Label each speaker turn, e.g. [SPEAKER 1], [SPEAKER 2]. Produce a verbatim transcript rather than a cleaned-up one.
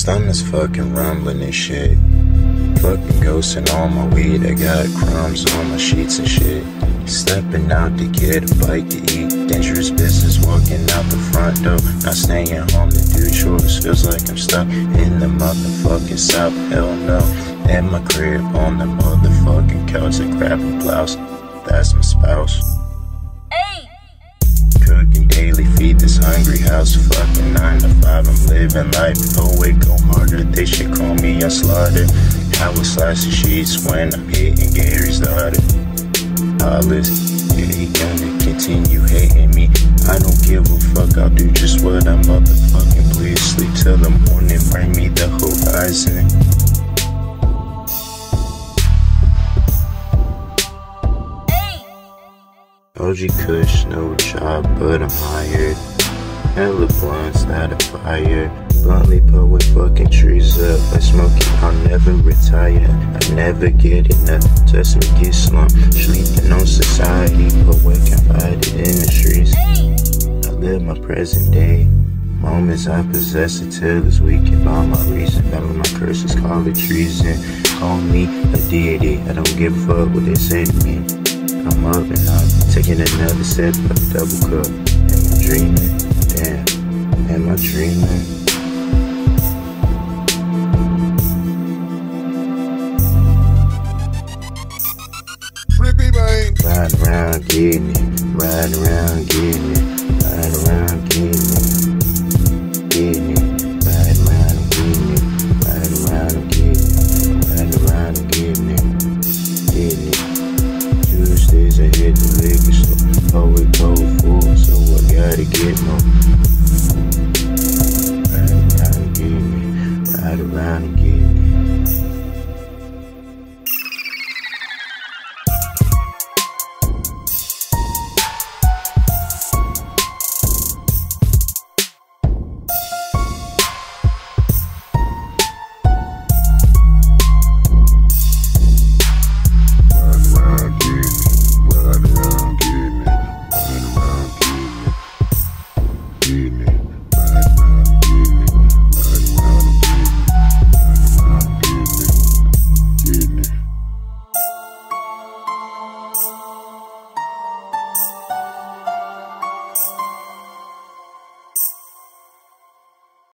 [SPEAKER 1] stomach's fucking rumbling and shit. Fucking ghosting on my weed, I got crumbs on my sheets and shit. Stepping out to get a bite to eat. Dangerous business walking out the front door. Not staying home to do chores. Feels like I'm stuck in the motherfucking south. Hell no. At my crib on the motherfucking couch. I grab a blouse. That's my spouse. Cooking daily, feed this hungry house. Fucking nine to five, I'm living life. Oh wait, go harder. They should call me a slaughter. I will slice the sheets when I'm hitting Gary's daughter. Hollis, yeah, he gonna continue hating me. I don't give a fuck, I'll do just what I'm motherfucking please. Sleep till the morning, bring me the horizon. O G Kush, no job, but I'm hired. Hella blunts, not a fire. Bluntly put with fucking trees up. I smoke it, I'll never retire. I never get enough, just me get slumped. Sleeping on society, but we can fight it in the streets. I live my present day. Moments I possess it till this weekend by my reason. None of my curses, call it treason. Call me a deity, I don't give a fuck what they say to me. I'm up and I'm taking another sip of double cup. Am I dreaming? Damn, am I dreaming?